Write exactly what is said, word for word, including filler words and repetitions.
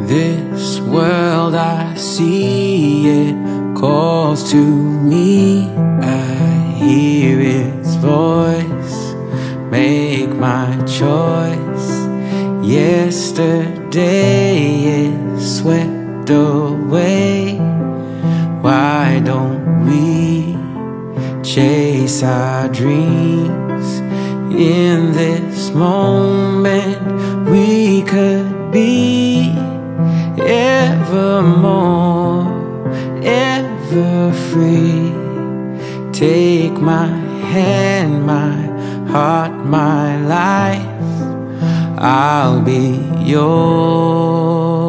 This world I see, it calls to me. I hear its voice, make my choice. Yesterday is swept away. Why don't we chase our dreams? In this moment we could be evermore, ever free. Take my hand, my heart, my life, I'll be yours.